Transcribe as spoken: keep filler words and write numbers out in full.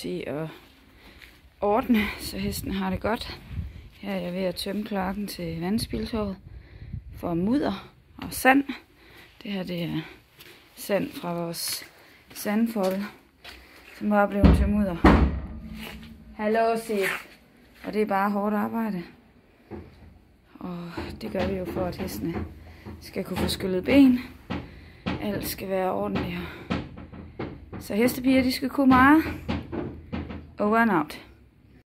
sige at ordne, så hesten har det godt. Her er jeg ved at tømme kloakken til vandspildtoget for mudder og sand. Det her det er sand fra vores sandfolde, som var blevet til mudder. Hallo, Sif. Og det er bare hårdt arbejde. Og det gør vi jo for, at hestene skal kunne få skyllet ben. Alt skal være ordentligt. Så hestepiger, de skal kunne meget. Over and out.